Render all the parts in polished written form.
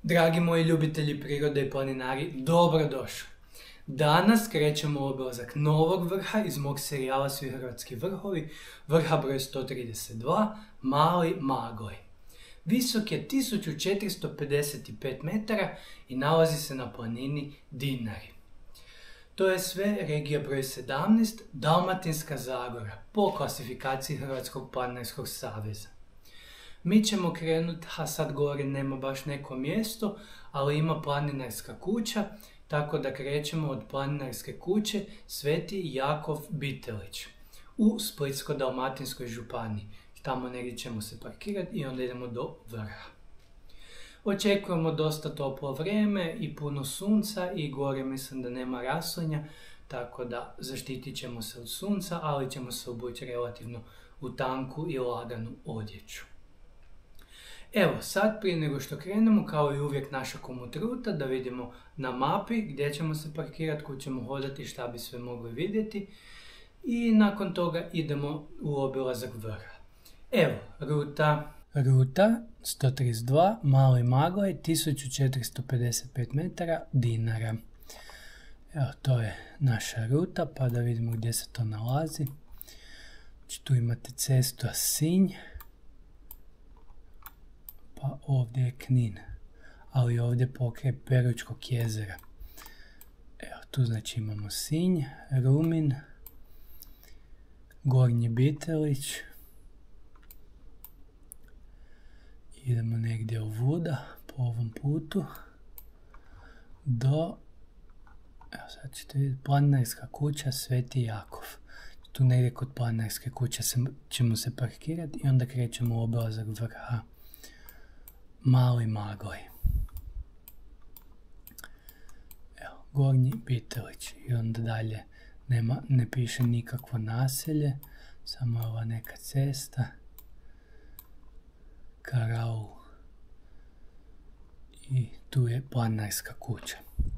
Dragi moji ljubitelji prirode i planinari, dobrodošli. Danas krećemo u obilazak novog vrha iz mog serijala Svi hrvatski vrhovi, vrha broj 132, Mali Magoj. Visok je 1455 metara i nalazi se na planini Dinari. To je sve regija broj 17, Dalmatinska Zagora, po klasifikaciji Hrvatskog planinarskog saveza. Mi ćemo krenuti, a sad gore nema baš neko mjesto, ali ima planinarska kuća, tako da krećemo od planinarske kuće Sveti Jakov Bitelić u Splitsko-dalmatinskoj županiji. Tamo negdje ćemo se parkirati i onda idemo do vrha. Očekujemo dosta toplo vrijeme i puno sunca i gore mislim da nema raslinja, tako da zaštitit ćemo se od sunca, ali ćemo se obući relativno u tanku i laganu odjeću. Evo, sad prije nego što krenemo, kao i uvijek naša komut ruta, da vidimo na mapi gdje ćemo se parkirati, kud ćemo hodati, šta bi sve mogli vidjeti. I nakon toga idemo u obilazak vrha. Evo, ruta 132, Mali Magoj, 1455 metara, Dinara. Evo, to je naša ruta, pa da vidimo gdje se to nalazi. Znači, tu imate cestu Sinj. Pa ovdje je Knin, ali ovdje pokraj Peručkog jezera. Evo, tu znači imamo Sinj, Rumin, Gornji Bitelić. Idemo negdje u Vuda po ovom putu do, evo sad ćete vidjeti, planinarska kuća Sveti Jakov. Tu negdje kod planinarske kuće ćemo se parkirati i onda krećemo u obilazak vrha Mali Magoj. Evo, Gornji Bitelić i onda dalje ne piše nikakvo naselje, samo je ova neka cesta. Karaul. I tu je planinarska kuća.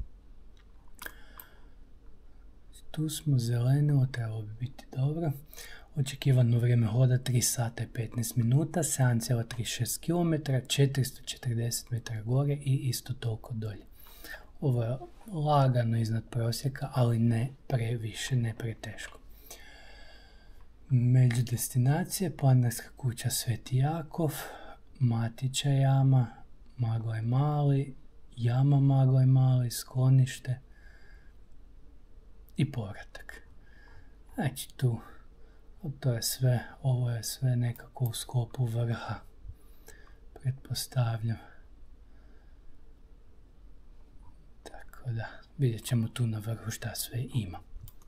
Tu smo zelenilo, trebalo bi biti dobro. Očekivano vrijeme hoda 3 sata i 15 minuta, 7,36 km, 440 metara gore i isto toliko dolje. Ovo je lagano iznad prosjeka, ali ne previše, ne preteško. Među destinacije, planinarska kuća Sveti Jakov, Matića jama, Magoj Mali, jama Magoj Mali, sklonište i povratak. Znači tu, to je sve, ovo je sve nekako u sklopu vrha, pretpostavljam. Tako da, vidjet ćemo tu na vrhu šta sve ima.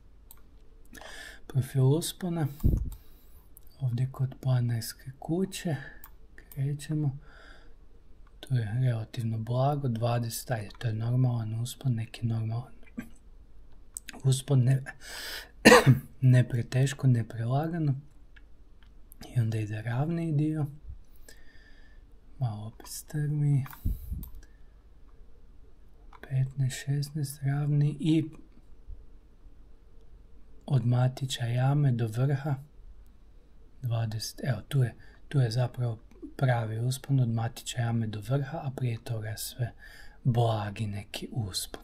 Profil uspona, ovdje kod planinarske kuće, krećemo. Tu je relativno blago, 20, ajde, to je normalan uspon, neki normalan uspon, ne preteško, ne prelagano. I onda ide ravni dio, malo opet strmi, 15-16 ravni i od Matića jame do vrha 20, evo tu je zapravo pravi uspon od Matića jame do vrha, a prije toga sve blagi neki uspon.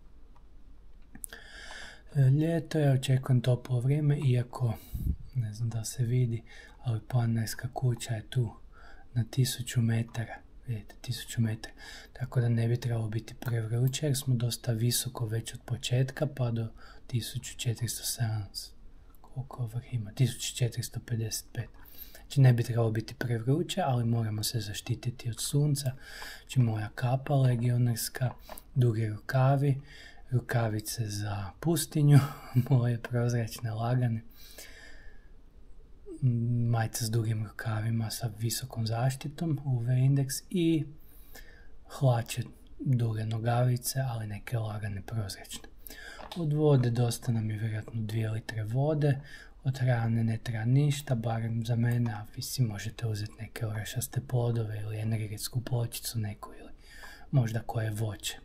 Ljeto je, očekujem toplo vrijeme, iako ne znam da se vidi, ali planinarska kuća je tu na 1000 metara. Vidite, 1000 metara. Tako da ne bi trebalo biti prevruće jer smo dosta visoko već od početka pa do 1470. Koliko vrh ima? 1455. Znači ne bi trebalo biti prevruće, ali moramo se zaštititi od sunca. Znači moja kapa legionarska, dugi rukavi, rukavice za pustinju, moje prozračne lagane, majica s dugim rukavima sa visokom zaštitom, UV indeks i hlače duge nogavice, ali neke lagane prozračne. Od vode dosta nam je vjerojatno 2 litre vode, od hrane ne treba ništa, barem za mene, a vi si možete uzeti neke orašaste plodove ili energetsku pločicu neku ili možda koje voće.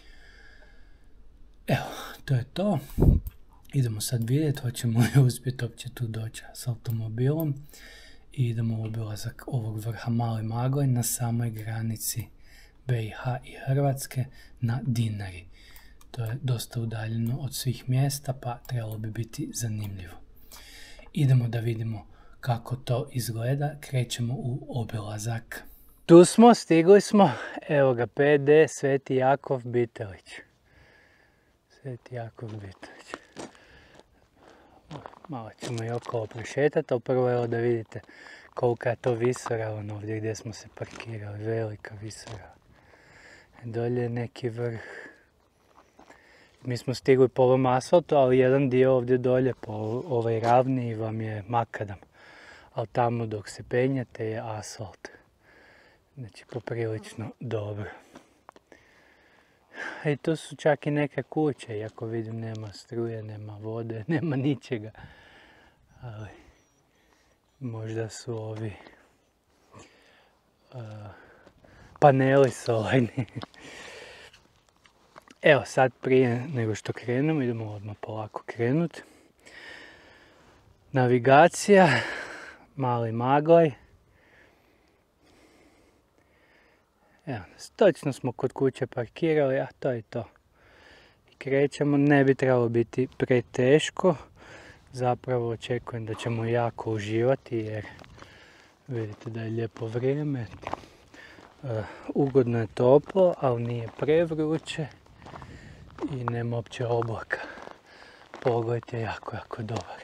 Evo, to je to. Idemo sad vidjeti, hoćemo li uspjeti uopće tu doći s automobilom i idemo u obilazak ovog vrha Mali Magoj na samoj granici BiH i Hrvatske na Dinari. To je dosta udaljeno od svih mjesta, pa trebalo bi biti zanimljivo. Idemo da vidimo kako to izgleda. Krećemo u obilazak. Tu smo, stigli smo. Evo ga, PD Sveti Jakov Bitelić. Sveti Jakov Bitelić. Malo ćemo i okolo prošetati, ali prvo evo da vidite kolika je to visoravan ovdje gdje smo se parkirali. Velika visoravan. Dolje je neki vrh. Mi smo stigli po ovom asfaltu, ali jedan dio ovdje dolje po ovaj ravni vam je makadam. Ali tamo dok se penjete je asfalt. Znači poprilično dobro. I tu su čak i neke kuće, iako vidim nema struje, nema vode, nema ničega. Ali možda su ovi paneli solarni. Evo sad prije nego što krenemo, idemo odmah polako krenuti. Navigacija, Mali Maglaj. Evo, točno smo kod kuće parkirali, a to je to. I krećemo, ne bi trebalo biti preteško. Zapravo očekujem da ćemo jako uživati jer vidite da je lijepo vrijeme. Ugodno je toplo, ali nije prevruće i nema uopće oblaka. Pogled je jako, jako dobar.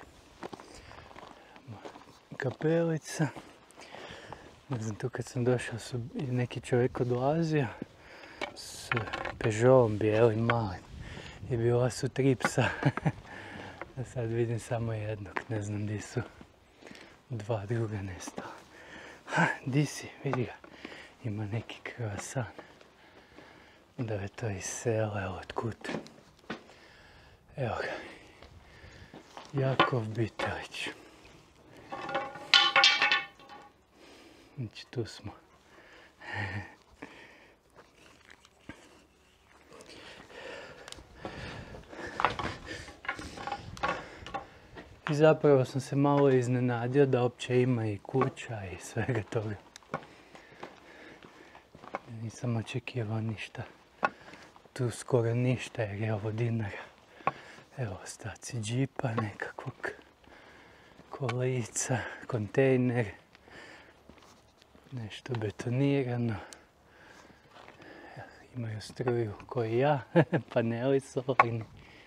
Kapelica. Ne znam, tu kad sam došao su neki čovjek odlazio s Peugeotom bijelim malim i bila su 3 psa. A sad vidim samo jednog, ne znam gdje su 2 druga nestala. Ha, di si, vidi ga, ima neki kruasan. Da je to iz sela, evo otkud. Evo ga, Jakov Bitelić. Znači tu smo. I zapravo sam se malo iznenadio da uopće ima i kuća i svega toga. Nisam očekivao ništa. Tu skoro ništa jer je ovo Dinara. Evo ostaci džipa nekakvog, kolica, kontejner. Nešto betonirano. Imaju struju koji ja, paneli solarni.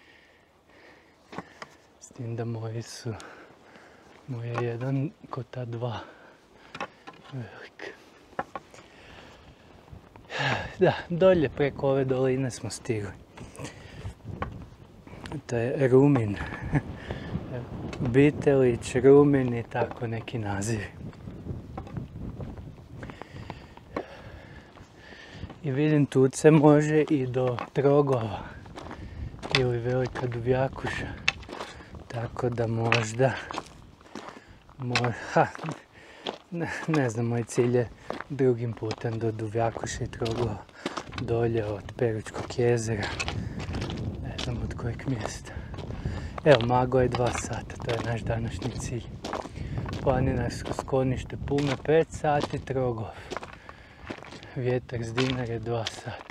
S tim da moji je jedan ko ta 2 velik. Da, dolje preko ove doline smo stigli. To je Rumin. Bitelić, Rumin i tako neki nazivi. I vidim tu se može i do Trogova ili Velika Duvjakuša. Tako da možda, ne znam, moj cilj je drugim putem do Duvjakuša i Trogova, dolje od Peručkog jezera, ne znam od kojeg mjesta. Evo, Mago je 2 sata, to je naš današnji cilj. Planinarsko sklonište Pume 5 sati, Trogov. Vjetar s Dinare 2 sata.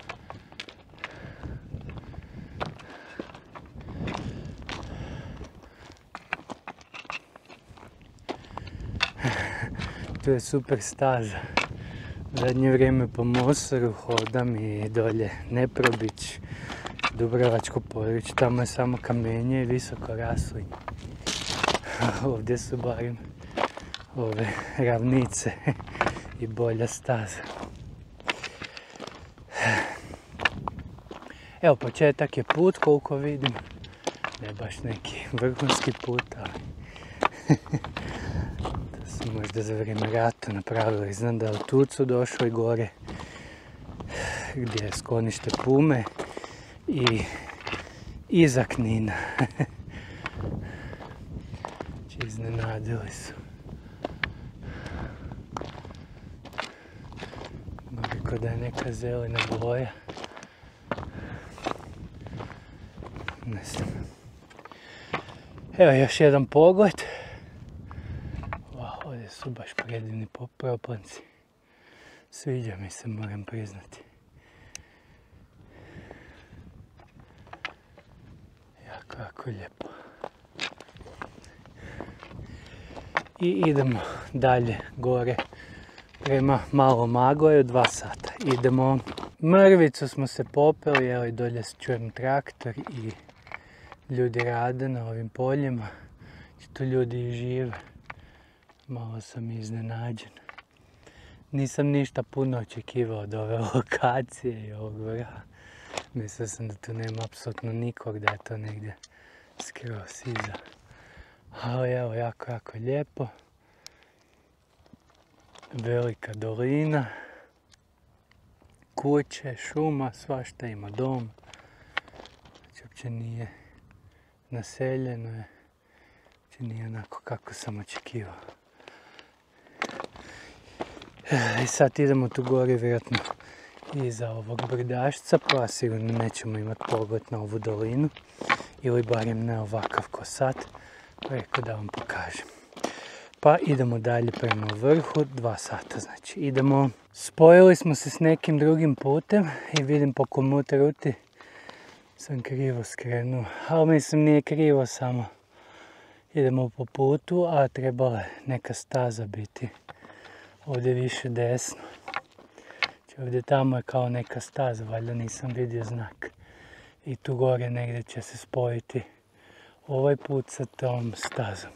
Tu je super staza. Zadnje vrijeme po Mosoru hodam i dolje Neprobić, Dubrovačko područje. Tamo je samo kamenje i visoko raslinje. Ovdje su barem ove ravnice i bolja staza. Evo, početak je put, koliko vidim. Ne baš neki vrhunski put, ali to su možda za vrijeme rata napravili. Znam da od tu su došli gore, gdje je sklonište Pume i iza Knina. Znači, iznenadili su. Kako da je neka zelena boja. Ne znam. Evo još jedan pogled. Ovdje su baš predivni proplanci. Sviđa mi se, moram priznati. Jako lijepo. I idemo dalje gore prema Malom Magoju, 2 sata. Idemo. Mrvicu smo se popeli, evo i dolje čujem traktor i ljudi rade na ovim poljima. Tu ljudi i žive. Malo sam iznenađen. Nisam ništa puno očekivao od ove lokacije i ovog vrha. Mislio sam da tu nema apsolutno nikog, da je to negdje skroz iza. Ali evo, jako lijepo. Velika dolina. Kuće, šuma, svašta ima, dom. Znači uopće nije naseljeno je. Znači nije onako kako sam očekivao. I sad idemo tu gore vjerojatno iza ovog brdašca, pa sigurno nećemo imati pogled na ovu dolinu. Ili barem ne ovakav ko sad. Rekao da vam pokažem. Pa idemo dalje prema vrhu, 2 sata znači. Idemo, spojili smo se s nekim drugim putem i vidim po komut ruti sam krivo skrenuo. Ali mislim nije krivo, samo idemo po putu, a trebala je neka staza biti. Ovdje više desno. Znači ovdje tamo je kao neka staza, valjda nisam vidio znak. I tu gore negdje će se spojiti ovaj put sa tom stazom.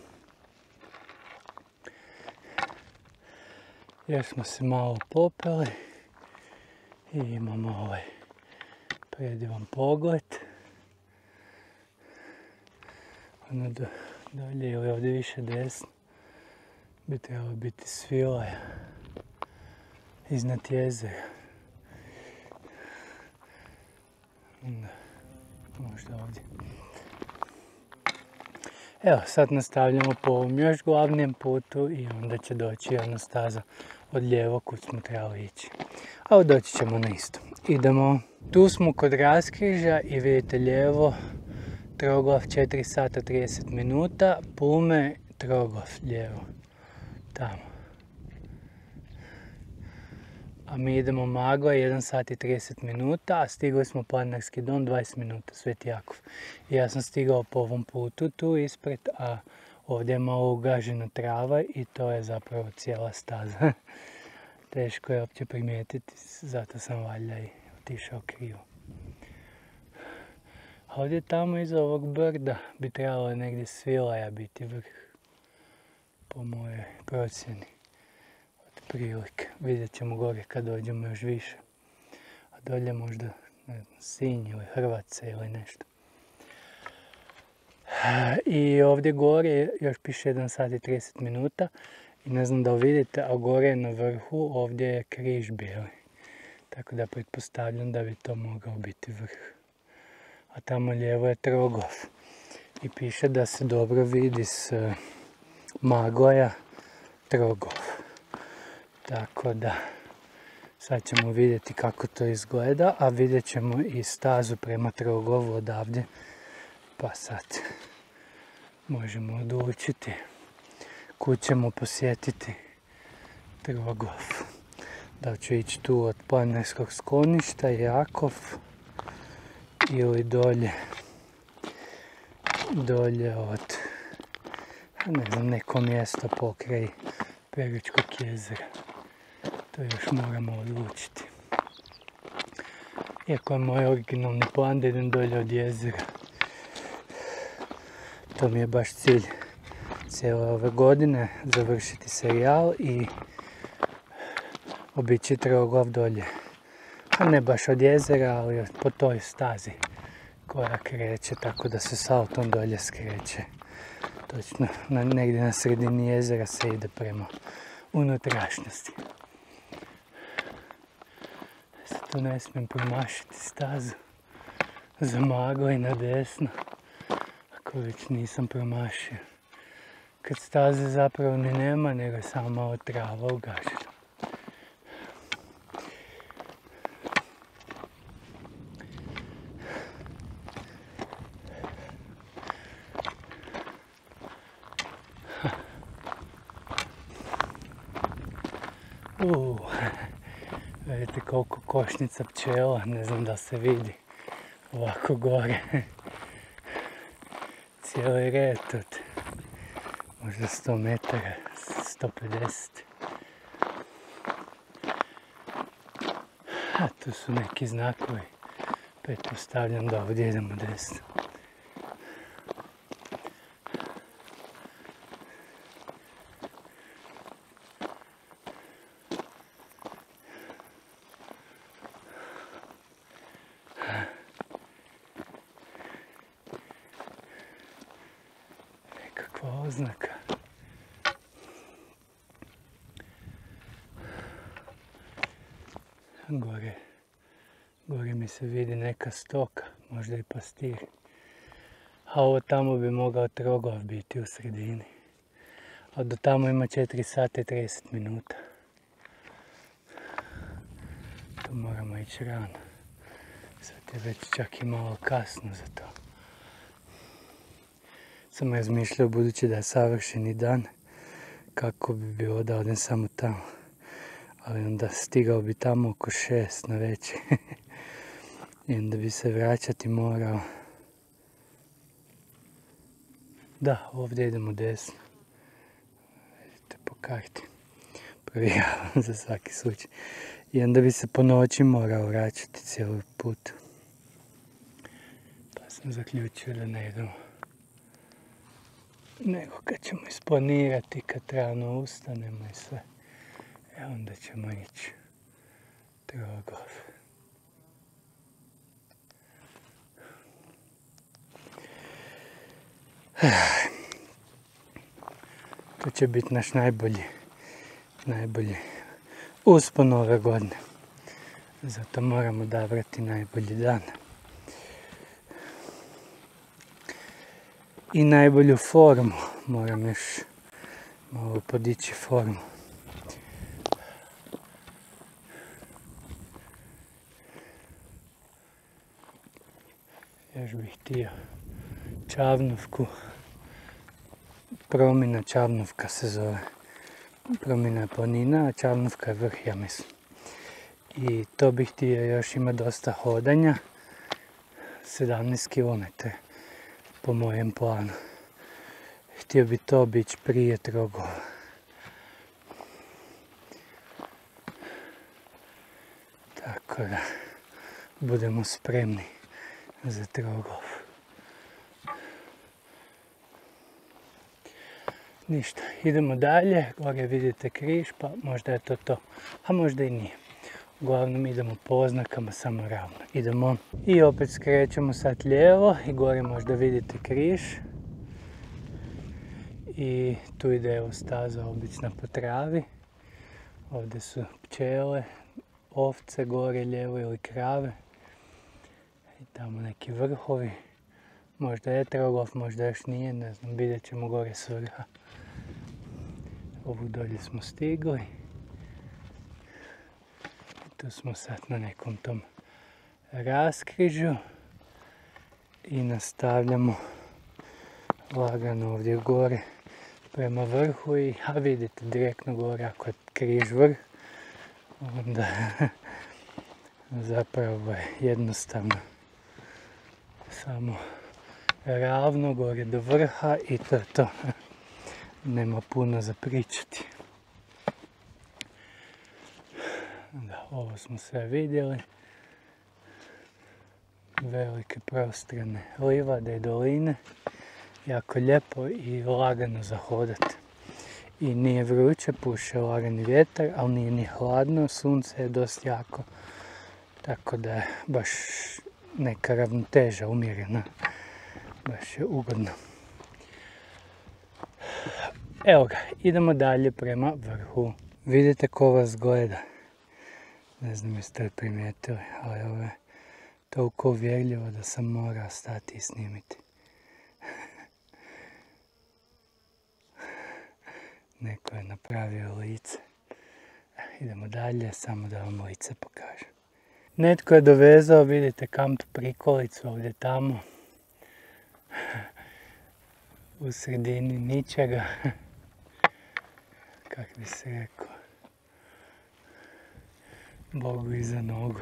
Još smo se malo popeli i imamo ovaj predivan pogled. Ono dolje ili ovdje više desno bi trebalo biti Svilaja iznad jezera. Možda ovdje. Evo, sad nastavljamo po ovom još glavnijem putu i onda će doći jedna staza od lijevo kud smo trebali ići. Ali doći ćemo na isto. Idemo. Tu smo kod raskrižja i vidite lijevo Troglav 4 sata 30 minuta, Pume Troglav lijevo. Tamo. A mi idemo Magla 1 sat i 30 minuta, a stigli smo Planinarski dom 20 minuta, Sveti Jakov. I ja sam stigao po ovom putu tu ispred, a ovdje je malo ugažena trava i to je zapravo cijela staza. Teško je uopće primijetiti, zato sam valjda i otišao krivo. A ovdje tamo iza ovog brda bi trebalo negdje Svilaja biti vrh, po mojoj procjeni. Prilike. Vidjet ćemo gore kad dođemo još više. A dolje možda Sinj ili Hrvace ili nešto. I ovdje gore još piše 1 sat i 30 minuta. I ne znam da li vidite, a gore na vrhu ovdje je križ bijeli. Tako da pretpostavljam da bi to mogao biti vrh. A tamo lijevo je Troglav. I piše da se dobro vidi s Maglaja Troglav. Tako da, sad ćemo vidjeti kako to izgleda, a vidjet ćemo i stazu prema Troglavu odavdje. Pa sad možemo odlučiti kud ćemo posjetiti Troglav. Da li ću ići tu od planinarskog skloništa, Jakov, ili dolje od, ne znam, neko mjesto pokraj Peručkog jezera. To još moramo odlučiti. Iako je moj originalni plan da idem dolje od jezera. To mi je baš cilj cijele ove godine, završiti serijal i obići Troglav dolje. A ne baš od jezera, ali po toj stazi koja kreće, tako da se s autom dolje skreće. Točno, negdje na sredini jezera se ide prema unutrašnjosti. Sad tu ne smijem promašiti stazu za Magla i na desno, ako već nisam promašio. Kad staze zapravo ni nema, nego je samo malo trava ugažena. Vidite koliko košnica pčela, ne znam da se vidi ovako gore. Cijeli red od možda 100 metara, 150. A tu su neki znakovi, pretpostavljam da ovdje idemo desno. Nekakva oznaka. Gore mi se vidi neka stoka, možda i pastir. A ovo tamo bi mogao Troglav biti u sredini. A do tamo ima 4 sata i 30 minuta. Tu moramo ići rano. Sad je već čak i malo kasno za to. Sam razmišljao, budući da je savršeni dan, kako bi bilo da odem samo tamo. Ali onda stigao bi tamo oko 6 na večer. I onda bi se vraćati morao. Da, ovdje idemo desno. Vidite po karti. Provjeravam za svaki slučaj. I onda bi se po noći morao vraćati cijeli put. Pa sam zaključio da ne idemo. Nego kad ćemo isplanirati, kad rano ustanemo i sve. Onda ćemo ići Troglav. To će biti naš najbolji uspon ove godine. Zato moramo odabrati najbolji dan. I najbolju formu. Moram još malo podići formu. Još bih htio Čavnovku. Promina Čavnovka se zove. Promina je planina, a Čavnovka je vrh, ja mislim. I to bih htio još, ima dosta hodanja. 17 km po mojem planu. Htio bi to obići prije Troglava. Tako da budemo spremni za Troglav. Ništa, idemo dalje, gore vidite križ, pa možda je to to, a možda i nije. Uglavnom idemo po oznakama samo ravno. Idemo i opet skrećemo sad lijevo i gore možda vidite križ. I tu ide evo staza obična po travi. Ovdje su pčele, ovce gore lijevo ili krave. I tamo neki vrhovi. Možda je Troglav, možda još nije, ne znam, vidjet ćemo gore s vrha. Ovu dolje smo stigli. Tu smo sad na nekom tom raskrižju. I nastavljamo lagano ovdje gore prema vrhu i vidite direktno gore ako je križ vrh. Onda zapravo je jednostavno samo ravno gore do vrha i to je to. Nema puno za pričati. Da, ovo smo sve vidjeli. Velike prostrane livade i doline. Jako lijepo i lagano za hodati. I nije vruće, puše lagani vjetar, ali nije ni hladno, sunce je dosta jako. Tako da je baš neka ravnoteža umjerena. Baš je ugodno. Evo ga, idemo dalje prema vrhu. Vidite ko vas gleda. Ne znam jeste li primijetili, ali ovo je toliko uvjerljivo da sam morao stati i snimiti. Neko je napravio lice. Idemo dalje, samo da vam lice pokažem. Netko je dovezao, vidite, kamp prikolicu ovdje tamo. U sredini ničega. Kako bi se rekao. Bogu iza nogu.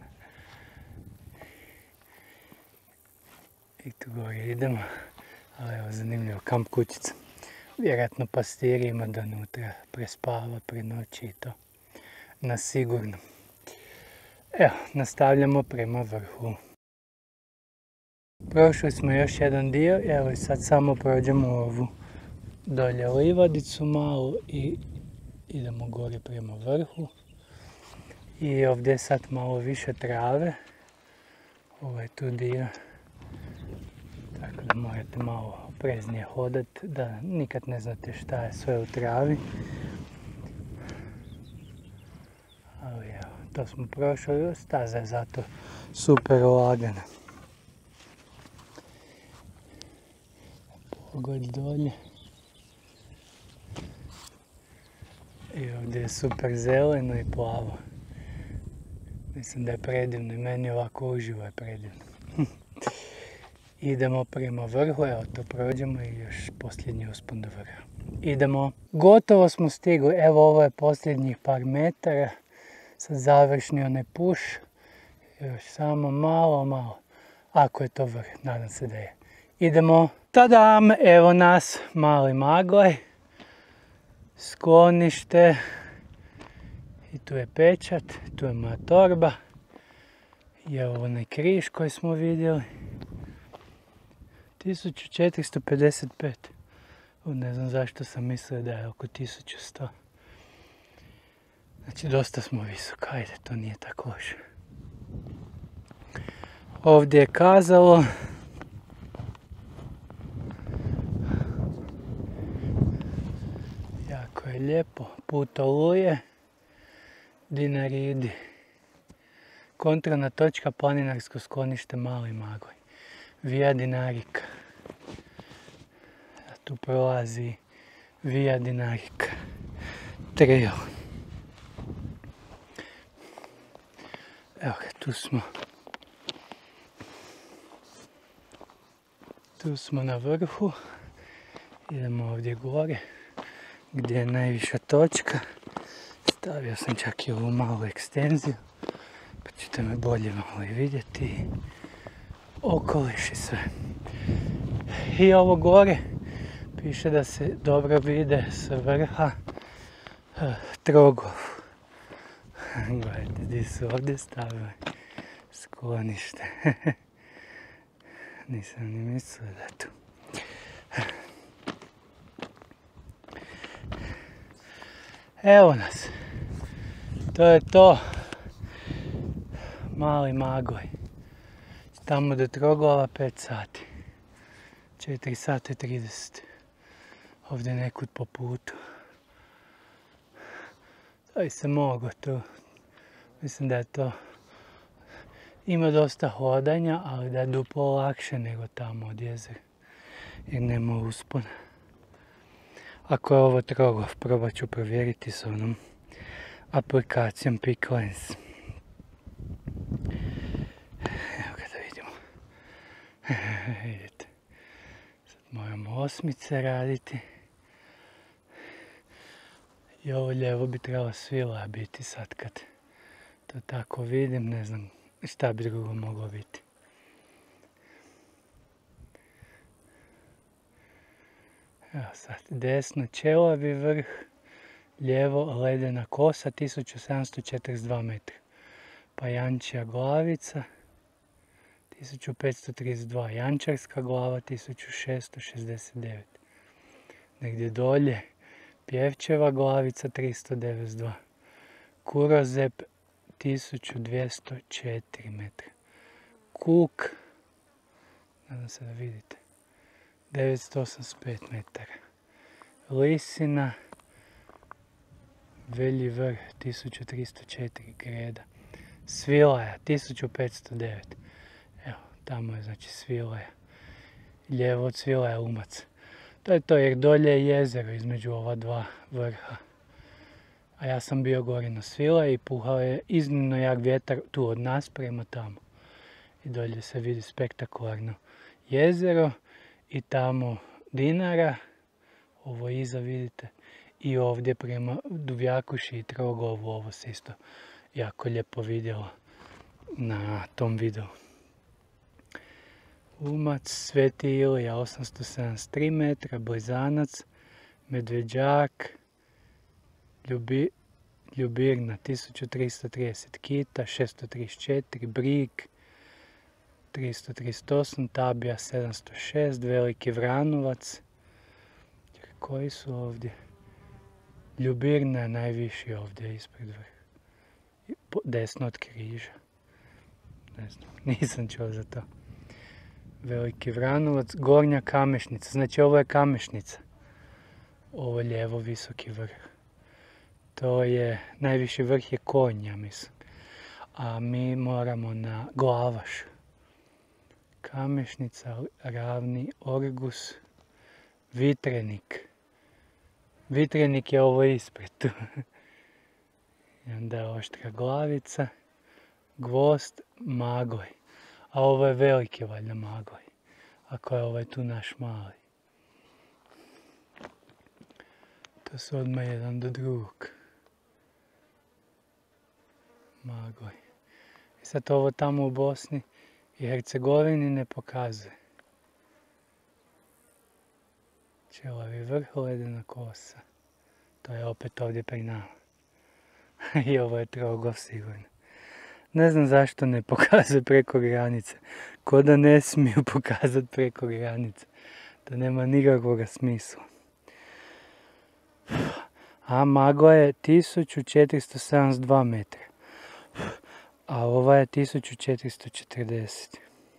I tu gore idemo, ali evo zanimljivo, kamp kućica. Vjerojatno pastiri ima da unutra prespava, prenoći i to. Na sigurno. Evo, nastavljamo prema vrhu. Prošli smo još jedan dio, evo i sad samo prođemo ovu dolje livadicu malo i idemo gore prema vrhu. I ovdje je sad malo više trave, ovo je tu dio, tako da morate malo opreznije hodati, da nikad ne znate šta je sve u travi. Ali evo, to smo prošli, staza je zato super lagana. Pogod dolje. I ovdje je super zeleno i plavo. Mislim da je predivno i meni ovako uživo je predivno. Idemo prema vrhu, evo to prođemo i još posljednji uspon do vrha. Idemo, gotovo smo stigli, evo ovo je posljednjih par metara. Sad završni onaj puš, još samo malo, ako je to vrh, nadam se da je. Idemo, tadam, evo nas, Mali Maglaj, sklonište, i tu je pečat, tu je moja torba, i evo onaj križ koji smo vidjeli, 1455, ne znam zašto sam mislio da je oko 1100. Znači dosta smo visoko, ajde, to nije tako loše. Ovdje je kazalo. Jako je lijepo, put oluje, Dinaridi. Kontrolna točka planinarsko sklonište Mali Maglaj. Via Dinarika. A tu prolazi Via Dinarika. Trail. Evo ga, tu smo. Tu smo na vrhu. Idemo ovdje gore, gdje je najviša točka. Stavio sam čak i ovu malu ekstenziju, pa ćete me bolje malo i vidjeti. Okoliš i sve. I ovo gore piše da se dobro vide sa vrha Trogov. Gledajte gdje su ovdje stavili sklonište. Nisam ni mislio da je tu. Evo nas. To je to. Mali Maglaj. Tamo do Troglava 5 sati. 4 sata i 30. Ovdje nekud po putu. To bi se moglo tu. Mislim da je to. Ima dosta hodanja, ali da je duplo lakše nego tamo od jezera. Jer nema uspona. Ako je ovo Troglav, probat ću provjeriti s onom aplikacijom PicLens. Evo ga da vidimo. Vidite. Sad moramo osmice raditi. I ovo lijevo bi trebala svila biti sad kad to tako vidim. Ne znam šta bi drugo moglo biti. Evo sad, desno Ćelavi vrh, lijevo ledena kosa 1742 metra. Pa Jančija glavica 1532, Jančarska glava 1669. Negdje dolje Pjevčeva glavica 392, Kurozep 1204 metra. Kuk, nadam se da vidite, 985 metara. Lisina, Velji vrh 1304 greda. Svilaja 1509. Evo, tamo je znači Svilaja. Lijevo od Svilaja Umac. To je to jer dolje je jezero između ova dva vrha. A ja sam bio gore na Svilaji i puhao je iznimno jak vjetar tu od nas prema tamo. I dolje se vidi spektakularno jezero i tamo Dinara, ovo iza vidite, i ovdje prema Duvjakuši i Trogovu ovo se isto jako lijepo vidjelo na tom videu. Umac, Sveti Ilija 873 metra, Blizanac, Medveđak, Ljubirna 1330, Kita 634, Brig 338, Tabija 706, Veliki Vranovac. Koji su ovdje? Ljubirna je najviši ovdje ispred vrha. Desno od križa. Ne znam, nisam čuo za to. Veliki Vranovac, Gornja Kamešnica. Znači ovo je Kamešnica. Ovo je lijevo visoki vrh. To je, najviši vrh je Konj, ja mislim. A mi moramo na Glavaš. Kamešnica, Ravni, Orgus, Vitrenik. Vitrenik je ovo ispred tu. I onda je Oštra Glavica, Gvost, Magoj. A ovo je veliki valjda Magoj. Ako je ovaj tu naš mali. To su odmah jedan do drugog. Magoj. I sad ovo tamo u Bosni i Hercegovini ne pokazuje. Ćelavi vrh, Ledena kosa. To je opet ovdje pri nama. I ovo je Troglav sigurno. Ne znam zašto ne pokazuje preko granice. Ko da ne smiju pokazati preko granice. To nema nikakvog smisla. A Magoj je 1472 metra. A ova je 1440.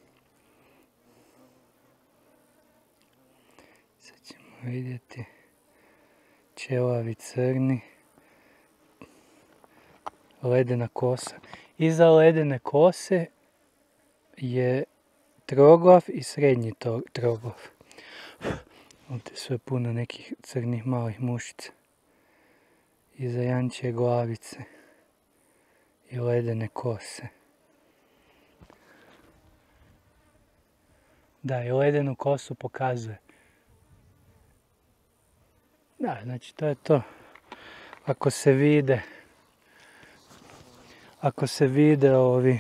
Sad ćemo vidjeti. Ćelavi crni. Ledena kosa. Iza Ledene kose je Troglav i Srednji Troglav. Ovdje sve puno nekih crnih malih mušica. Iza Jančje glavice i Ledene kose. Da, i Ledenu kosu pokazuje. Da, znači to je to. Ako se vide ovi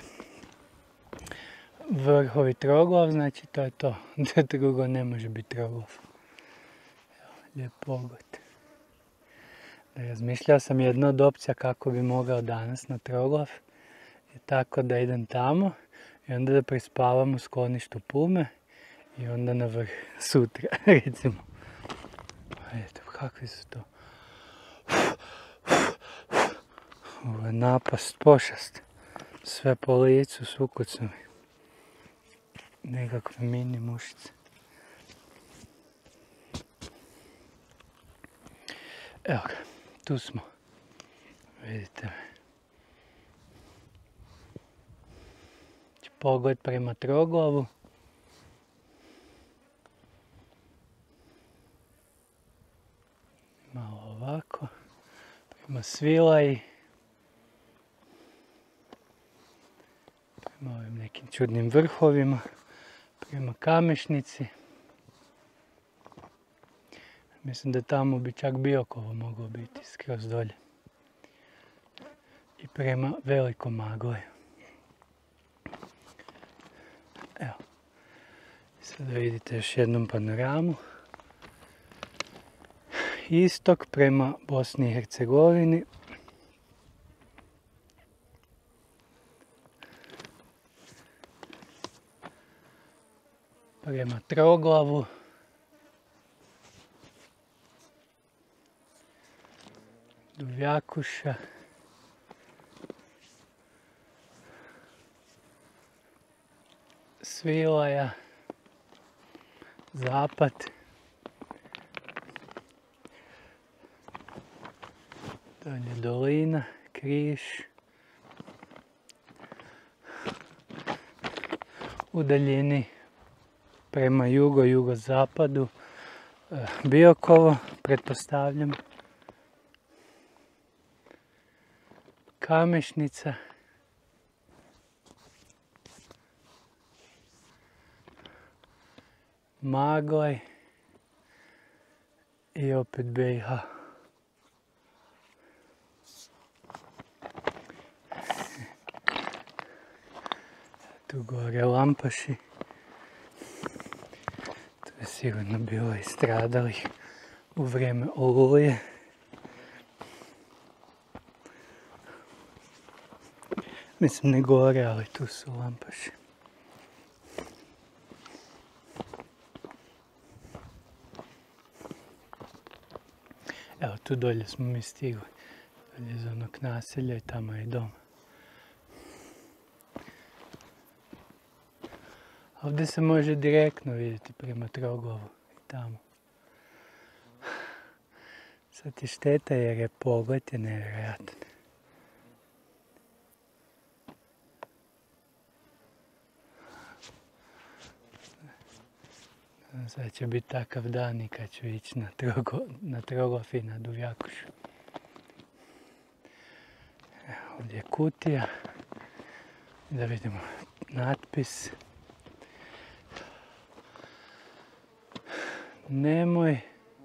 vrhovi Troglav, znači to je to. Drugo ne može biti Troglav. Lijep pogled. Razmišljao sam jedno od opcija kako bi mogao danas na Troglav. Je tako da idem tamo i onda da prespavam u skloništu Pume i onda na vrh sutra, recimo. Eto, kakvi su to. Ovo je napast, pošast. Sve po licu, sukucu mi. Nekakve mini mušice. Evo ga, tu smo. Vidite me. Pogled prema Troglavu. Malo ovako. Prema Svilaji. Prema ovim nekim čudnim vrhovima. Prema Kamešnici. Mislim da tamo bi čak Biokovo moglo biti skroz dolje. I prema Velikom Magoju. Evo. Sad vidite još jednom panoramu. Istok prema Bosni i Hercegovini. Prema Troglavu. Duvjakuša. Svilaja. Zapad. Dolje dolina, Križ. U daljini prema jugozapadu Biokovo, pretpostavljam. Kamešnica. Magoj. I opet BiH. Tu gore Lampaši. Tu je sigurno bilo i stradalih u vrijeme Oluje. Mislim ne gore, ali tu su Lampaši. Evo tu dolje smo mi stigli. Dolje iz onog naselja i tamo je dom. Ovdje se može direktno vidjeti prema Trogovu i tamo. Sad je šteta jer je pogled je nevjerojatan. Sad će biti takav dan i kad ću ići na Trogov i na Duvjakušu. Ovdje je kutija. Da vidimo natpis. Nemoj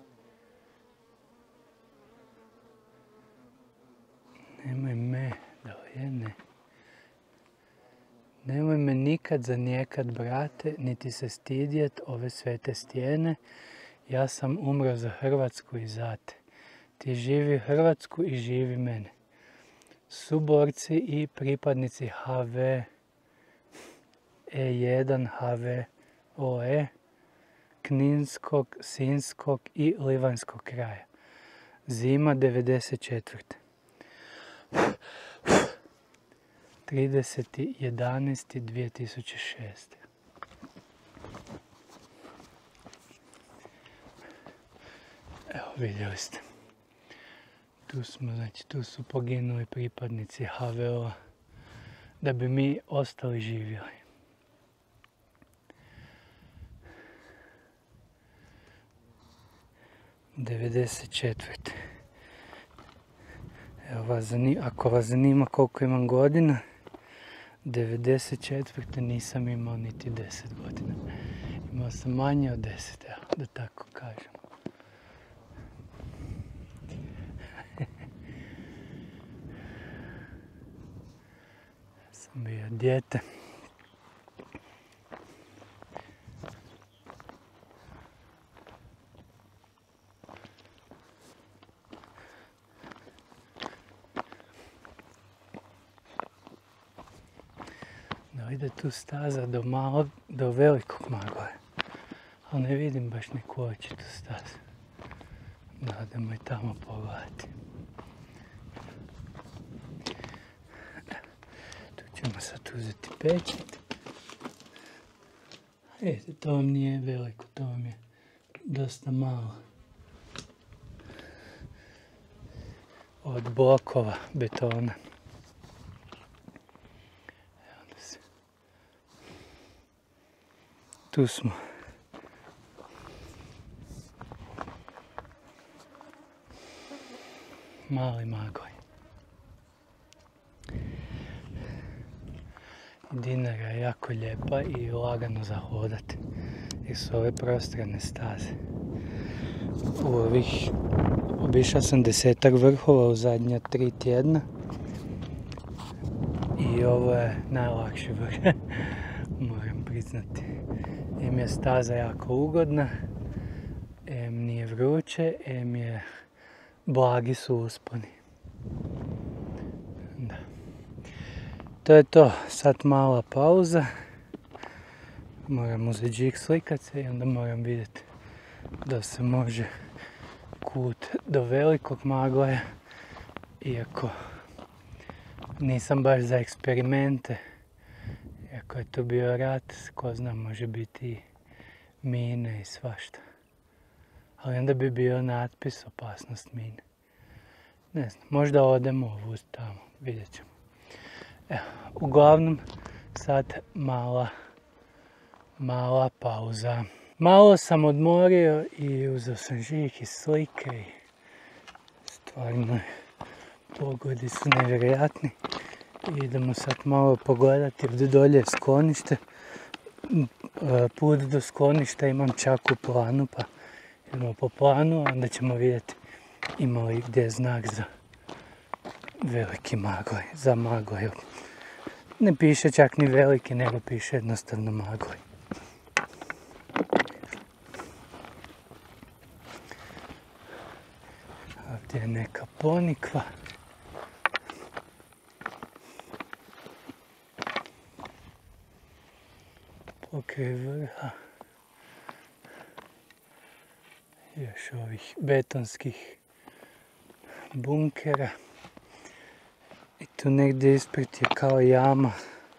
me, da li je ne? Nemoj me nikad zanijekad, brate, niti se stidjet ove svete stijene. Ja sam umro za Hrvatsku i za te. Ti živi Hrvatsku i živi mene. Suborci i pripadnici HV E1, HVOE, Kninskog, Sinskog i Livanjskog kraja. Zima 94. 30.11.2006. Evo vidjeli ste. Tu smo, znači tu su poginuli pripadnici HVO da bi mi ostali živjeli. '94. Evo ako vas zanima koliko imam godina, 94. nisam imao niti 10 godina. Imao sam manje od 10, evo, da tako kažem. Sam bio dijete. Ide tu staza do Velikog Magoja, ali ne vidim baš neku očitu stazu. Da odemo i tamo pogledati. Tu ćemo sad uzeti pečet. Vidite, to vam nije veliko, to vam je dosta malo. Od blokova betona. Tu smo. Mali Magoj. Dinara je jako lijepa i lagano za hodati. Jer su ove prostrane staze. Obišao sam 10-ak vrhova u zadnja 3 tjedna. I ovo je najlakši vrh. Moram priznati. Em je staza jako ugodna, em nije vruće, em je blagi su usponi. Da. To je to, sad mala pauza. Moram uzeti žig slikat se i onda moram vidjeti da se može kut do Velikog Magoja. Iako nisam baš za eksperimente. Ako je to bio rat, ko zna, može biti mine i svašta. Ali onda bi bio natpis opasnost mine. Ne znam, možda odemo ovu tamo, vidjet ćemo. Evo, uglavnom, sad mala pauza. Malo sam odmorio i uzeo sam žig i slike i stvarno pogodi su nevjerojatni. Idemo sad malo pogledati ovdje dolje sklonište. Put do skloništa imam čak u planu, pa idemo po planu, a onda ćemo vidjeti ima li gdje znak za Veliki Magoj, za Magoj. Ne piše čak ni veliki, nego piše jednostavno Magoj. Ovdje je neka ponikva. Pokraj vrha. Još ovih betonskih bunkera. I tu negdje ispred je kao jama.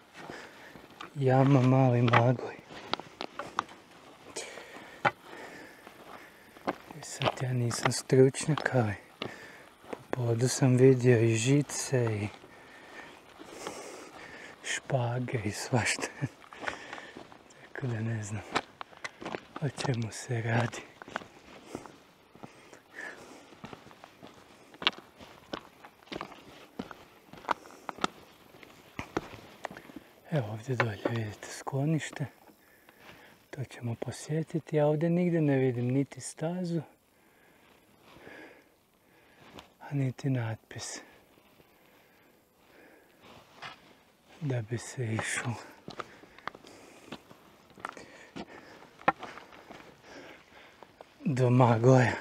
Jama Mali Magoj. I sad ja nisam stručnjak, ali po podu sam vidio i žice i špage i svašta. Tako da ne znam o čemu se radi. Evo ovdje dolje vidite sklonište. To ćemo posjetiti. Ja ovdje nigdje ne vidim niti stazu, a niti natpis da bi se išlo. Do Magoja.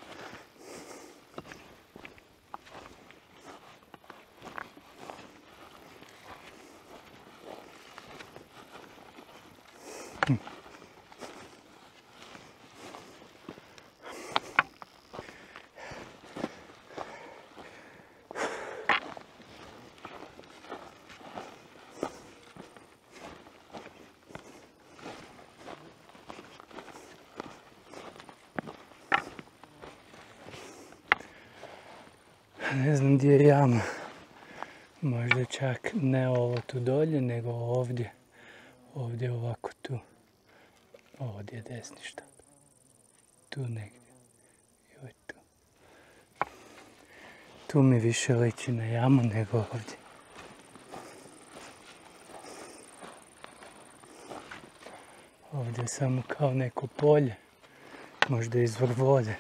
Ne znam gdje je jama. Možda čak ne ovo tu dolje, nego ovdje. Ovdje ovako tu. Ovdje je desni štap. Tu negdje. Joj tu. Tu mi više liči na jamu nego ovdje. Ovdje je samo kao neko polje. Možda izvor vode.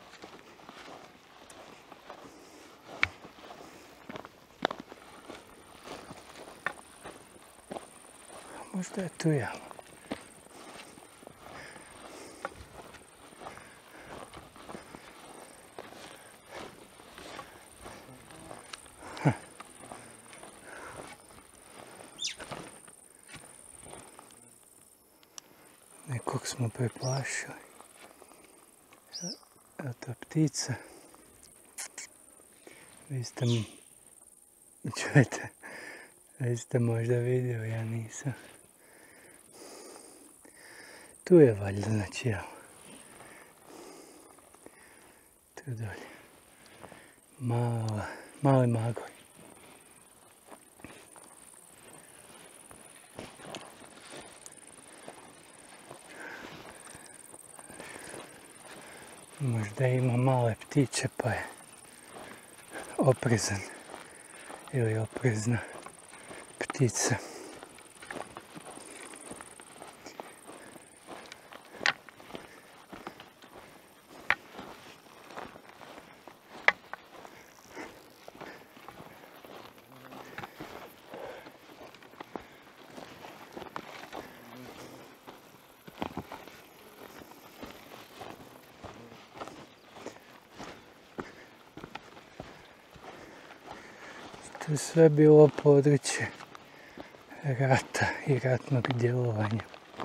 Možda je tu jama. Nekog smo preplašili. Evo ta ptica. Vi ste možda vidjeli, ja nisam. Tu je valjda, znači evo. Tu dolje. Mali Magoj. Možda ima male ptiće pa je oprezan ili oprezna ptica. To je sve bilo područje rata i ratnog djelovanja.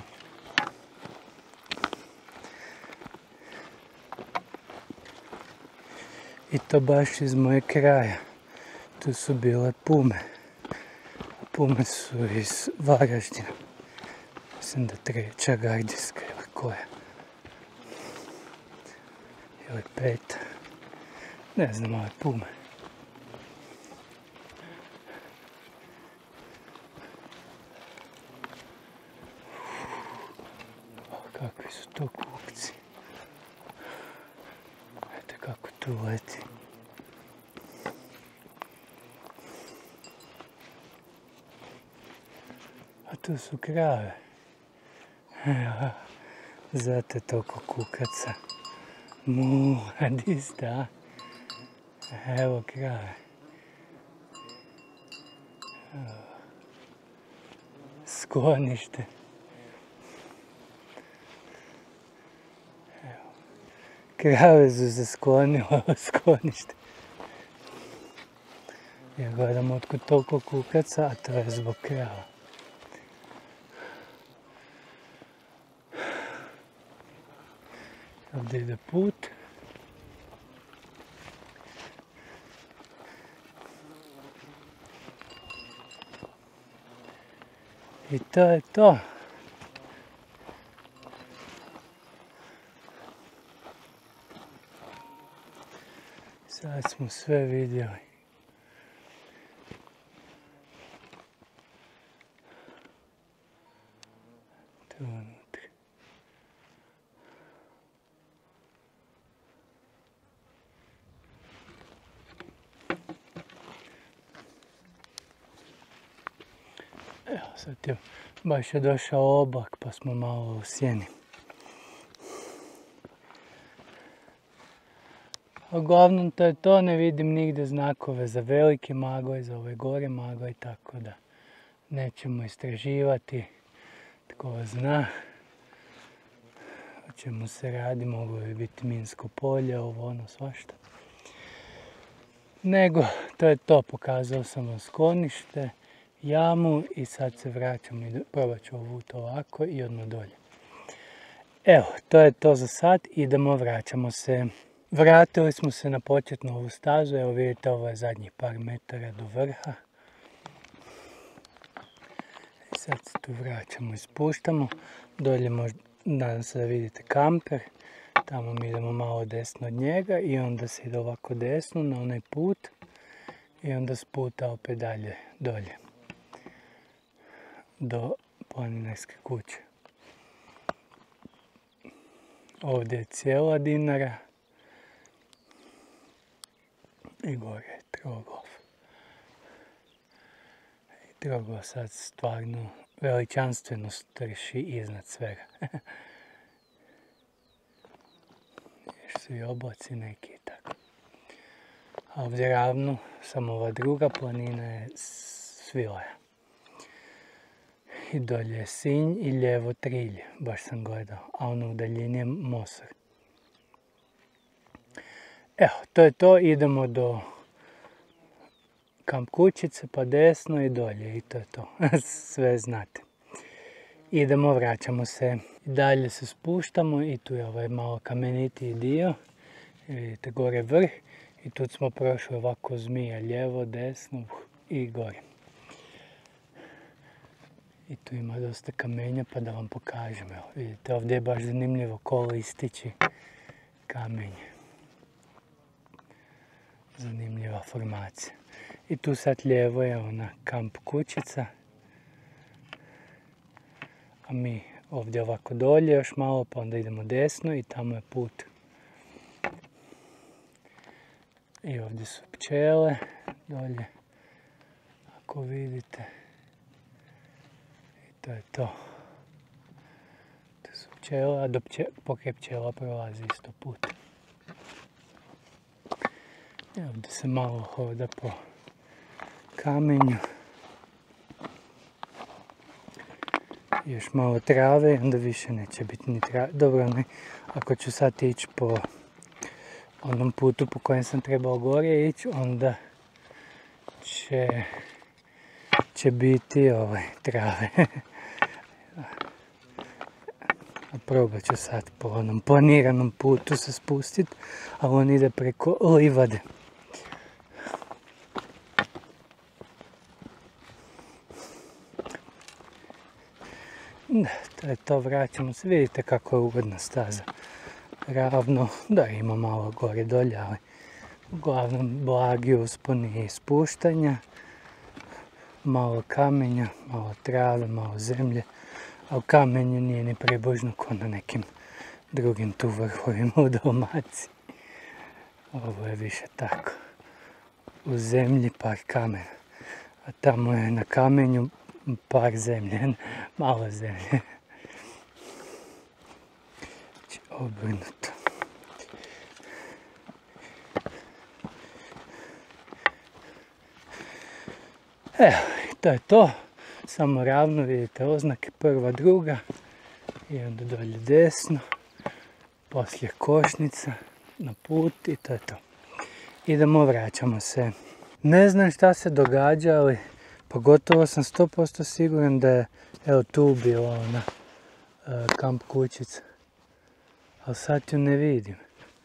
I to baš iz moje kraja. Tu su bile pume. Pume su iz Varaždina. Mislim da 3. gardijska ili koja. Ili 5. Ne znam, ove pume. Kakvi su to kukci. Vidite kako tu leti. A tu su krave. Zato je toliko kukaca. Mu, a di sta? Evo krave. sklonište. Evo. Krave su se sklonile u sklonište. Ja gledam otkud toliko kukaca, a to je zbog krava. Ovdje ide put. I to je to. Sad smo sve vidjeli. Tu unutra. Evo sad je baš je došao oblak pa smo malo u sjeni. Uglavnom to je to, ne vidim nigdje znakove za veliki magoj, za ove gore magoj, tako da nećemo istraživati, tko zna o čemu se radi, moglo bi biti minsko polje, ovo ono svašta. Nego, to je to, pokazao sam vam sklonište, jamu i sad se vraćam i probat ću ovuti ovako i odmah dolje. Evo, to je to za sad, idemo, vraćamo se. Vratili smo se na početnu ovu stazu, evo vidite ovo je zadnjih par metara do vrha. I sad se tu vraćamo i spuštamo, dolje nadam se da vidite kamper, tamo mi idemo malo desno od njega i onda se ide ovako desno na onaj put i onda sputa opet dalje dolje do planinarske kuće. Ovdje je cijela Dinara i gore je Troglav. I Troglav sad stvarno veličanstveno strši iznad svega. Još su i oblaci neki i tako. A ovdje ravno, samo ova druga planina je Svilaja. I dolje je Sinj i lijevo Trilje, baš sam gledao, a ono u daljini je Mosor. Evo, to je to, idemo do Kamp Kućice, pa desno i dolje i to je to, sve znate. Idemo, vraćamo se, dalje se spuštamo i tu je ovaj malo kamenitiji dio, vidite gore vrh i tu smo prošli ovako zmija, lijevo, desno i gore. I tu ima dosta kamenja pa da vam pokažem, evo vidite ovdje je baš zanimljivo kolo ističi kamenje. Zanimljiva formacija. I tu sad lijevo je ona Kamp Kućica. A mi ovdje ovako dolje još malo pa onda idemo desno i tamo je put. I ovdje su pčele dolje. Ako vidite. I to je to. To su pčele, a pokraj pčela prolazi isto put. I ovdje se malo hoda po kamenju. Još malo trave i onda više neće biti ni trave. Dobro, ne, ako ću sad ići po onom putu po kojem sam trebao gore ići, onda će biti trave. Probat ću sad po onom planiranom putu se spustiti, ali on ide preko livade. Da, to je to, vraćamo se, vidite kako je ugodna staza. Ravno, da ima malo gore dolje, ali uglavnom blagi usponi i spuštanja. Malo kamenja, malo trave, malo zemlje. A u kamenju nije ni približno ko na nekim drugim tu vrhovima u Dalmaciji. Ovo je više tako. U zemlji par kamena. A tamo je na kamenju par zemlje, malo zemlje. Znači obrnuto. Evo, to je to. samo ravno, vidite oznake, prva, druga i onda dolje desno, poslije košnica, na put i to je to. Idemo, vraćamo se. Ne znam šta se događa, ali pogotovo sam 100% siguran da je, evo tu bila ona kamp kućica, ali sad ju ne vidim.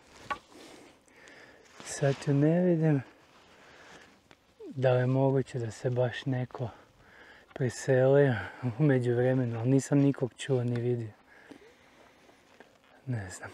Da li je moguće da se baš neko preselio u međuvremenu, ali nisam nikog čuo ni vidio. Ne znam.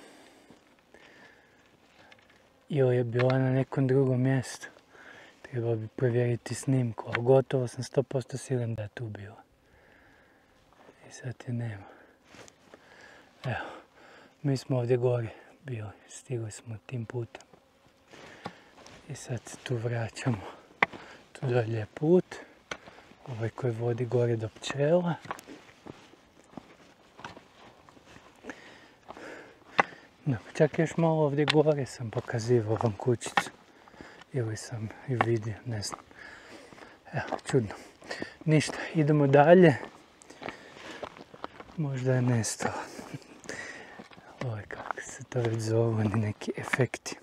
Ili je bila na nekom drugom mjestu. Trebalo bi provjeriti snimku, ali gotovo sam 100% siguran da je tu bila. I sad je nema. Evo, mi smo ovdje gore bili, stigli smo tim putem. I sad se tu vraćamo. Tu dolje je put, ovaj koji vodi gore do pčela. No, čak još malo ovdje gore sam pokazivao vam kućicu. Ili sam ju vidio, ne znam. Evo, čudno. Ništa, idemo dalje. Možda je nestalo. Ovo je kako se to već zove, neki efekti.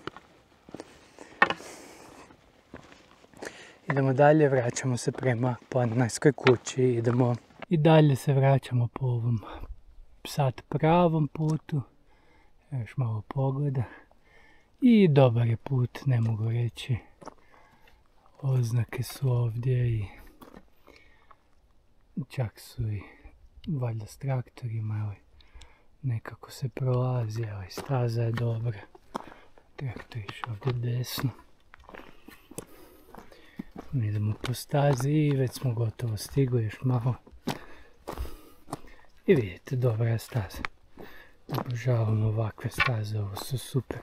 Idemo dalje, vraćamo se prema planinarskoj kući, idemo. I dalje se vraćamo po ovom sad pravom putu. Još malo pogleda. I dobar je put, ne mogu reći. Oznake su ovdje i čak su i valjda s traktorima, ali nekako se prolazi, ali staza je dobra. Traktor išao ovdje desno. Mi idemo po stazi i već smo gotovo stigli, još malo. I vidite, dobra je staza. Obožavam ovakve staze, ovo su super.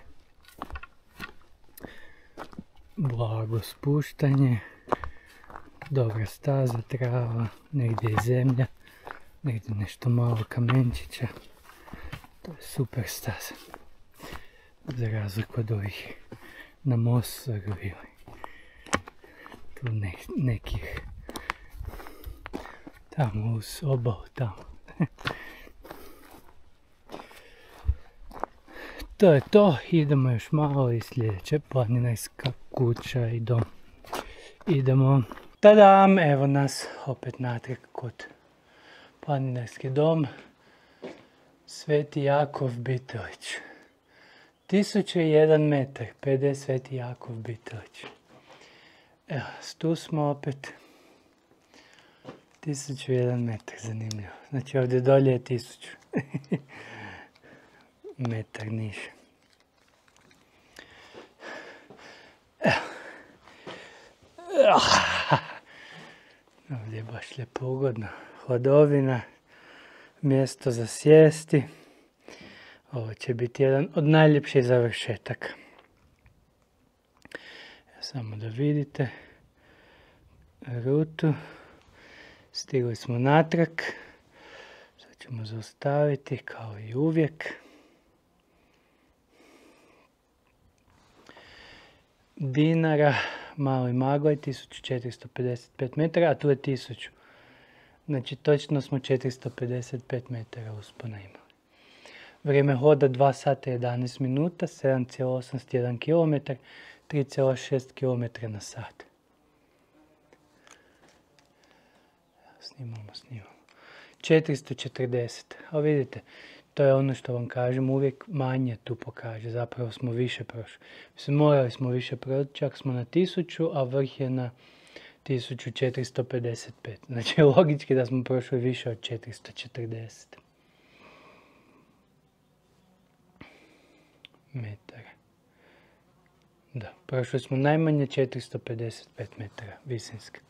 Blago spuštanje, dobra staza, trava, negdje je zemlja, negdje nešto malo kamenčića. To je super staza. Za razliku od ovih na Mostaru ili tu nekih tamo uz obalu tamo. To je to, idemo još malo i sljedeća planinarska kuća i dom. Idemo. Tadam, evo nas opet natrag kod planinarski dom. Sveti Jakov Bitelić. 1001 metar, PD Sveti Jakov Bitelić. Evo, tu smo opet. 1001 metar, zanimljivo. Znači ovdje dolje je 1000. Metar niže. Ovdje je baš lijepo ugodno. Hladovina, mjesto za sjesti. Ovo će biti jedan od najljepših završetaka. Samo da vidite rutu. Stigli smo natrag. Sad ćemo zaustaviti kao i uvijek. Dinara, Mali Maglaj, 1455 metara, a tu je 1000. Znači točno smo 455 metara uspona imali. Vrijeme hoda 2 sata 11 minuta, 7,81 km, 3,6 km na sat. Snimamo. 440, a vidite, to je ono što vam kažem, uvijek manje tu pokaže, zapravo smo više prošli. Mislim, morali smo više proći, čak smo na 1000, a vrh je na 1455. Znači, logički da smo prošli više od 440 metara. Da, prošli smo najmanje 455 metara visinske.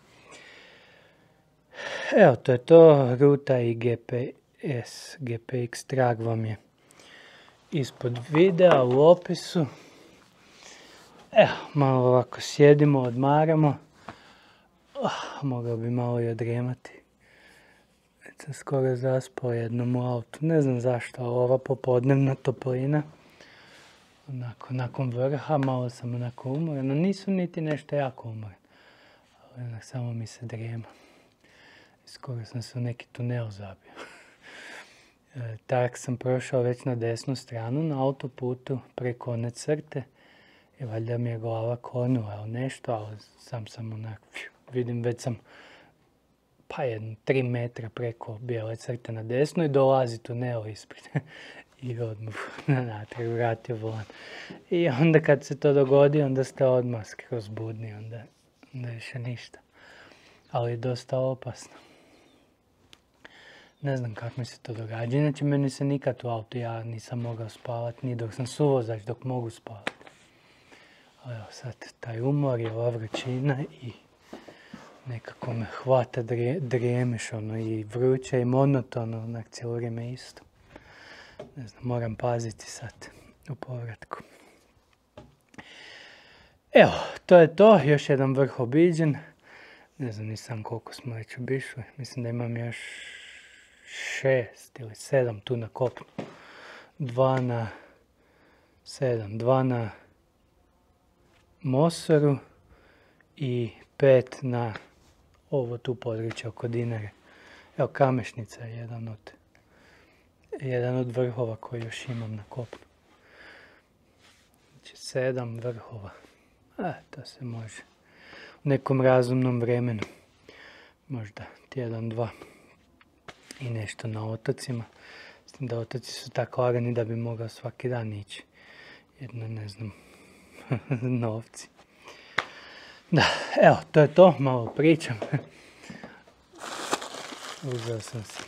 Evo, to je to, ruta i GPS, GPX trag vam je ispod videa u opisu. Evo, malo ovako sjedimo, odmaramo. Mogao bi malo i odremati. Već sam skoro zaspao jednom u autu, ne znam zašto, ali ova popodnevna toplina. Onako, nakon vrha, malo sam onako umoran, no nisam niti nešto jako umoran. Ali onak samo mi se drema. Skoro sam se u neki tunel zabio. Tak sam prošao već na desnu stranu na autoputu preko one crte i valjda mi je glava klonula nešto, ali sam onak, vidim već sam pa 3 metra preko bijele crte na desno i dolazi tunel ispred. I odmah natrag vratio volan. I onda kad se to dogodi, onda ste odmah skroz budni, onda više ništa. Ali je dosta opasno. Ne znam kako mi se to događa. Inače, meni se nikad u autu, ja nisam mogao spavati ni dok sam suvozač, dok mogu spavati. Ali evo sad, taj umor je ova vrućina i nekako me hvata drijemeš, i vruće i monotono, onak cijelo vrijeme isto. Ne znam, moram paziti sad u povratku. Evo, to je to, još jedan vrh obiđen. Ne znam, nisam koliko smo već obišli, mislim da imam još 6 ili 7 tu na kopnu. 2 na Mosoru i 5 na ovo tu područje oko Dinare. Evo, Kamešnica je jedan od vrhova koji još imam na kopnu. Znači 7 vrhova. To se može u nekom razumnom vremenu. Možda tjedan, 2. I nešto na otocima. Mislim da otoci su tako lagani da bi mogao svaki dan ići. Jedno, ne znam, novci. Da, evo, to je to. Malo pričam. Uzeo sam si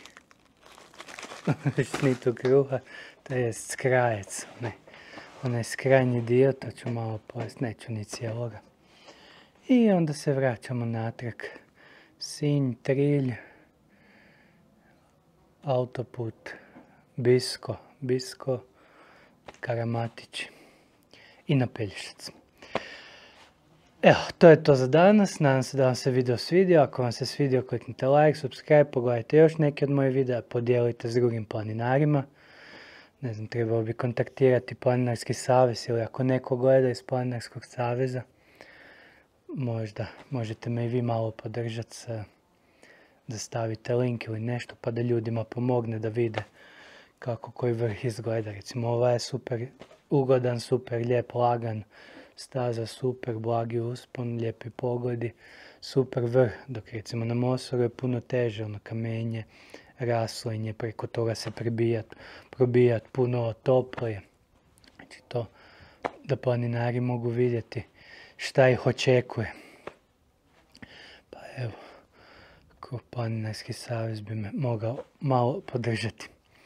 šnitu kruha, to je skrajec, onaj skrajnji dio, to ću malo pojesti, neću ni cijeloga. I onda se vraćamo natrag. Sinj, Trilj, autoput, Bisko, Karamatić i na Pelješac. Evo, to je to za danas. Nadam se da vam se video svidio. Ako vam se svidio, kliknite like, subscribe, pogledajte još neke od mojih videa, podijelite s drugim planinarima. Ne znam, trebalo bi kontaktirati Planinarski savez ili ako neko gleda iz Planinarskog saveza, možda možete me i vi malo podržati da stavite link ili nešto pa da ljudima pomogne da vide kako koji vrh izgleda. Recimo, ovaj je super ugodan, super lijep, lagan, staza super, blagi uspon, lijepi pogodi, super vrh, dok recimo na Mosoru je puno teže, kamenje, raslinje, preko toga se probijat puno toplije. Znači to da planinari mogu vidjeti šta ih očekuje. Pa evo, Planinarski savez bi me mogao malo podržati.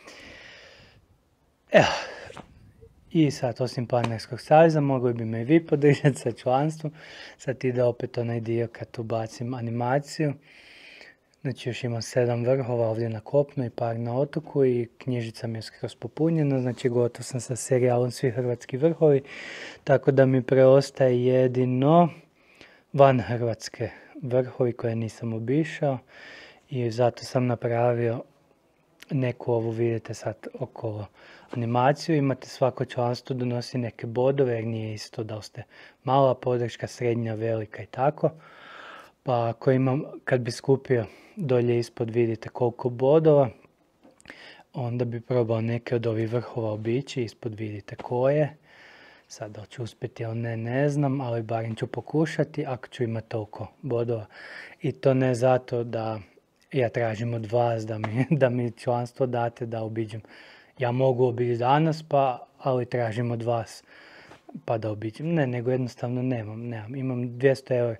Evo, i sad osim Planinarskog saveza mogli bi me i vi podržati sa članstvom. Sad ide opet onaj dio kad ubacim animaciju. Znači još imam 7 vrhova ovdje na kopnu i par na otoku i knjižica mi je skroz popunjena. Znači gotov sam sa serijalom Svi hrvatski vrhovi. Tako da mi preostaje jedino van Hrvatske vrhovi koje nisam obišao. I zato sam napravio neku ovu, vidite sad okolo animaciju. Imate svako članstvo donosi neke bodove jer nije isto da li ste mala podrška, srednja, velika i tako. Pa ako imam, kad bi skupio dolje ispod vidite koliko bodova, onda bi probao neke od ovih vrhova obići, ispod vidite koje. Sad da ću uspjeti ili ne znam, ali barem ću pokušati ako ću imati toliko bodova. I to ne zato da ja tražim od vas da mi članstvo date da obiđem. Ja mogu obići danas, ali tražim od vas pa da obiđem. Ne, nego jednostavno nemam. Imam 200 eura.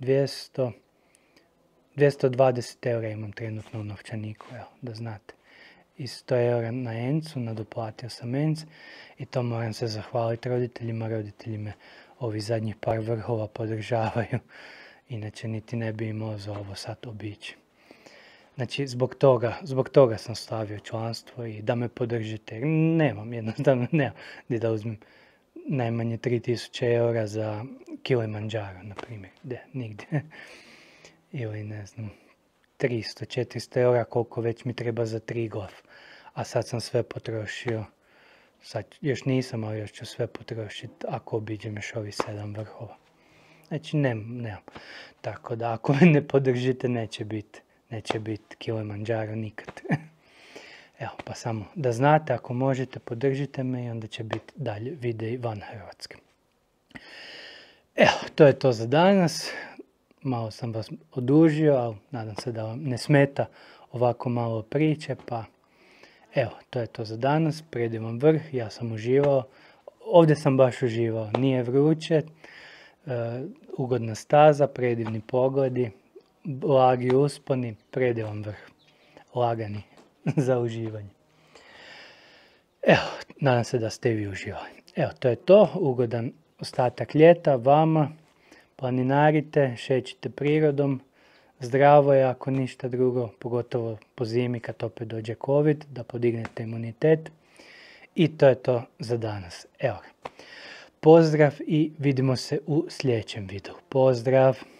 220 eura imam trenutno u novčaniku, evo, da znate. I 100 eura na ENC-u, nadoplatio sam ENC i to moram se zahvaliti roditeljima. Roditelji me ovi zadnjih par vrhova podržavaju. Inače niti ne bi imao za ovo sad obići. Znači, zbog toga sam stavio članstvo i da me podržite. Jednostavno nemam gdje da uzmem najmanje 3000 eura za Kilimanjaro, na primjer. Nigdje. Ili ne znam, 300-400 eura koliko već mi treba za 3 golf. A sad sam sve potrošio. Sad još nisam, ali još ću sve potrošiti ako obiđem još ovih 7 vrhova. Znači, nemam. Tako da ako me ne podržite, neće biti neće biti Kilimanjaro nikad. Evo, pa samo da znate, ako možete, podržite me i onda će biti dalje videi van Hrvatske. Evo, to je to za danas. Malo sam vas odužio, ali nadam se da vam ne smeta ovako malo priče, pa evo, to je to za danas. Predivan vrh, ja sam uživao. Ovdje sam baš uživao, nije vruće, ugodna staza, predivni pogledi, blagi usponi, predivan vrh, lagani za uživanje. Evo, nadam se da ste i vi uživali. Evo, to je to, ugodan ostatak ljeta vama, planinarite, šećite prirodom, zdravo je ako ništa drugo, pogotovo po zimi kad opet dođe COVID, da podignete imunitet. I to je to za danas. Evo ga. Pozdrav i vidimo se u sljedećem videu. Pozdrav!